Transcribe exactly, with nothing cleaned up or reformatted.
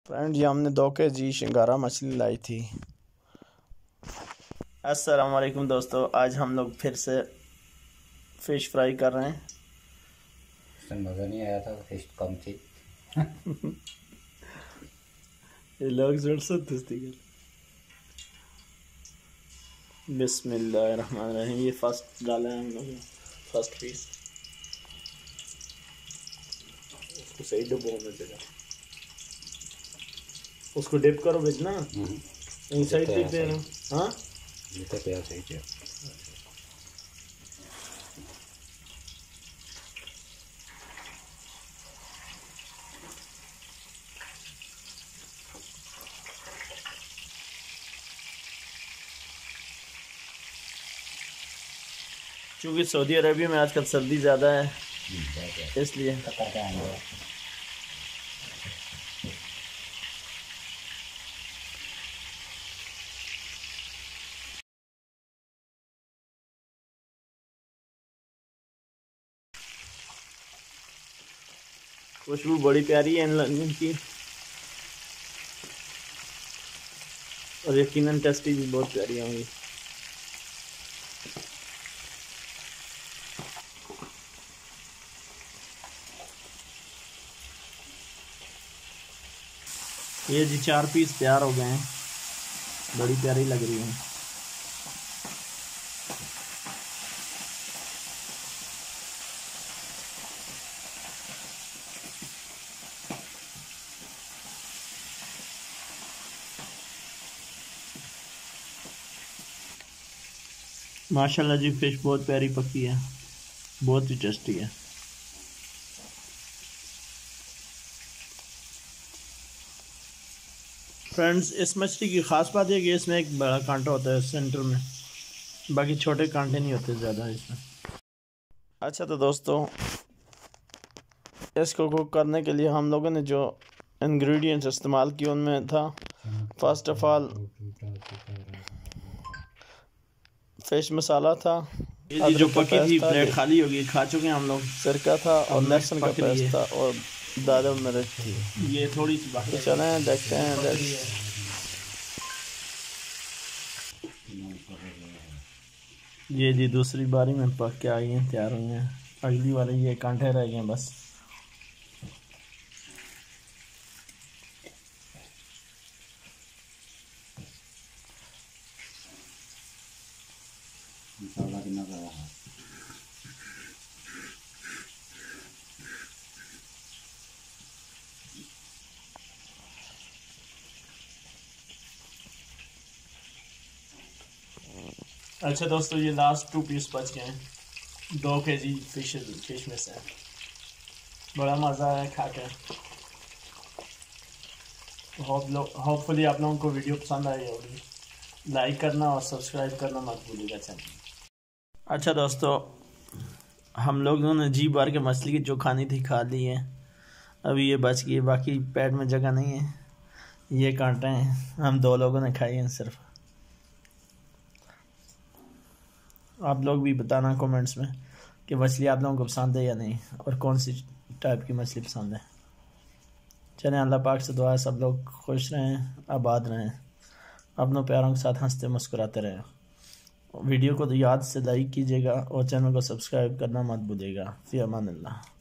Friend, ये हमने दो के जी शिंगारा मछली लाई थी। अस्सलाम वालेकुम दोस्तों, आज हम लोग फिर से फ़िश फ्राई कर रहे हैं। मज़ा नहीं आया था, फिश कम थी। ये लोग जोर से बिस्मिल्लाहिर्रहमानिर्रहीम। ये फर्स्ट डाला है हम लोग, फर्स्ट पीस। उसको सही डुबो होने देगा, उसको डिप करो भेजना। इन साइड डिप देना। हाँ जितना प्यार सही है। क्योंकि सऊदी अरबिया में आजकल सर्दी ज़्यादा है, इसलिए खुशबू बड़ी प्यारी है इनकी, और यकीनन टेस्टी भी बहुत प्यारी होंगी। ये जी चार पीस तैयार हो गए हैं, बड़ी प्यारी लग रही है। माशाल्लाह जी, फिश बहुत प्यारी पकी है, बहुत ही टेस्टी है। फ्रेंड्स, इस मछली की ख़ास बात है कि इसमें एक बड़ा कांटा होता है सेंटर में, बाकी छोटे कांटे नहीं होते ज़्यादा इसमें। अच्छा तो दोस्तों, इसको कुक करने के लिए हम लोगों ने जो इंग्रेडिएंट्स इस्तेमाल किए उनमें था, first of all fish masala था, ये जो पकी थी प्लेट खाली होगी, खा चुके हैं हम लोग। सिरका था और लहसुन का पेस्ट था और दाल मिर्च। ये थोड़ी सी बाकी, चले देखते हैं। ये जी दूसरी बारी में पक के आई हैं, तैयार हुई हैं। अगली वाले ये कांटे रह गए बस। मसाला कितना करा है? अच्छा दोस्तों, ये लास्ट टू पीस बच गए हैं दो के जी फिश फिश में से। बड़ा मज़ा आया खा कर। होप लोग होपफुली आप लोगों को वीडियो पसंद आई होगी। लाइक करना और सब्सक्राइब करना मत भूलिएगा चैनल। अच्छा दोस्तों, हम लोगों ने जी भर के मछली की जो खानी थी खा ली है। अभी ये बच गई, बाकी पेट में जगह नहीं है। ये कांटे हैं, हम दो लोगों ने खाई हैं सिर्फ। आप लोग भी बताना कमेंट्स में कि मछली आप लोगों को पसंद है या नहीं, और कौन सी टाइप की मछली पसंद है। चलें, अल्लाह पाक से दुआ है सब लोग खुश रहें, आबाद रहें, अपनों प्यारों के साथ हंसते मुस्कुराते रहें। वीडियो को तो याद से लाइक कीजिएगा और चैनल को सब्सक्राइब करना मत भूलिएगा। फ़ी अमान अल्लाह।